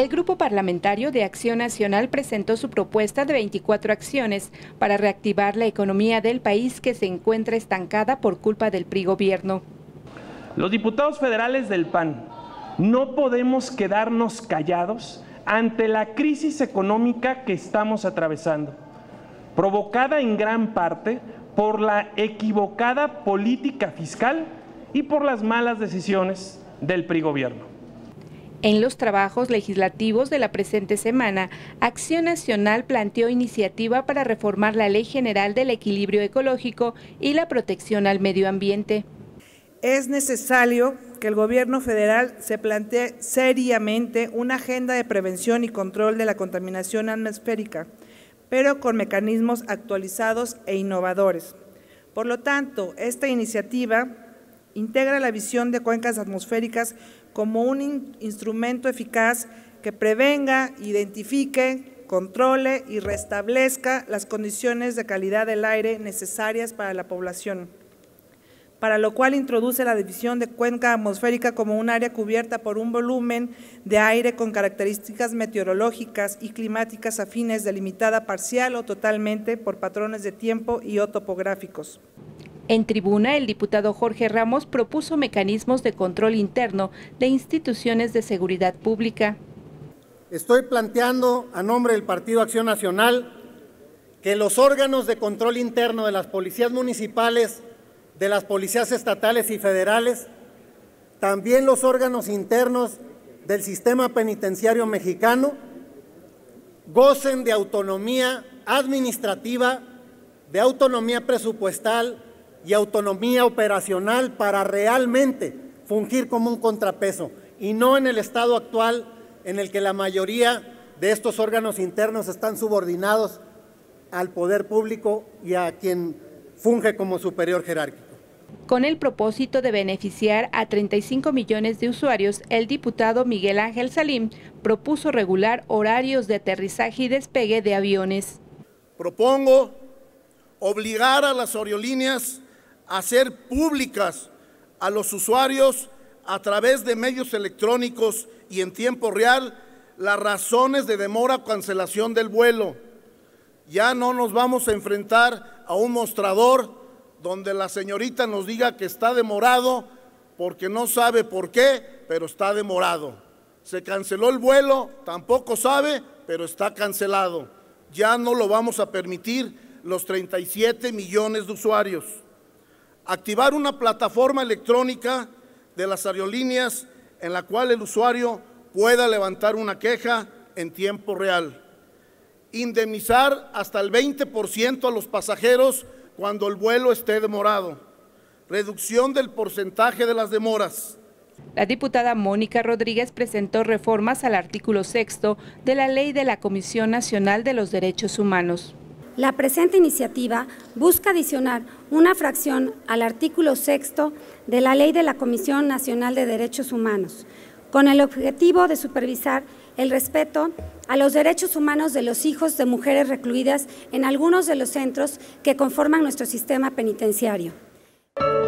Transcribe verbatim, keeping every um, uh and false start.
El Grupo Parlamentario de Acción Nacional presentó su propuesta de veinticuatro acciones para reactivar la economía del país que se encuentra estancada por culpa del P R I gobierno. Los diputados federales del P A N no podemos quedarnos callados ante la crisis económica que estamos atravesando, provocada en gran parte por la equivocada política fiscal y por las malas decisiones del P R I gobierno. En los trabajos legislativos de la presente semana, Acción Nacional planteó iniciativa para reformar la Ley General del Equilibrio Ecológico y la protección al medio ambiente. Es necesario que el gobierno federal se plantee seriamente una agenda de prevención y control de la contaminación atmosférica, pero con mecanismos actualizados e innovadores. Por lo tanto, esta iniciativa integra la visión de cuencas atmosféricas como un in- instrumento eficaz que prevenga, identifique, controle y restablezca las condiciones de calidad del aire necesarias para la población, para lo cual introduce la división de cuenca atmosférica como un área cubierta por un volumen de aire con características meteorológicas y climáticas afines, delimitada parcial o totalmente por patrones de tiempo y o topográficos. En tribuna, el diputado Jorge Ramos propuso mecanismos de control interno de instituciones de seguridad pública. Estoy planteando a nombre del Partido Acción Nacional que los órganos de control interno de las policías municipales, de las policías estatales y federales, también los órganos internos del sistema penitenciario mexicano, gocen de autonomía administrativa, de autonomía presupuestal y autonomía operacional para realmente fungir como un contrapeso, y no en el estado actual en el que la mayoría de estos órganos internos están subordinados al poder público y a quien funge como superior jerárquico. Con el propósito de beneficiar a treinta y cinco millones de usuarios, el diputado Miguel Ángel Salim propuso regular horarios de aterrizaje y despegue de aviones. Propongo obligar a las aerolíneas a hacer públicas a los usuarios a través de medios electrónicos y en tiempo real las razones de demora o cancelación del vuelo. Ya no nos vamos a enfrentar a un mostrador donde la señorita nos diga que está demorado porque no sabe por qué, pero está demorado. Se canceló el vuelo, tampoco sabe, pero está cancelado. Ya no lo vamos a permitir los treinta y siete millones de usuarios. Activar una plataforma electrónica de las aerolíneas en la cual el usuario pueda levantar una queja en tiempo real. Indemnizar hasta el veinte por ciento a los pasajeros cuando el vuelo esté demorado. Reducción del porcentaje de las demoras. La diputada Mónica Rodríguez presentó reformas al artículo sexto de la Ley de la Comisión Nacional de los Derechos Humanos. La presente iniciativa busca adicionar una fracción al artículo sexto de la Ley de la Comisión Nacional de Derechos Humanos, con el objetivo de supervisar el respeto a los derechos humanos de los hijos de mujeres recluidas en algunos de los centros que conforman nuestro sistema penitenciario.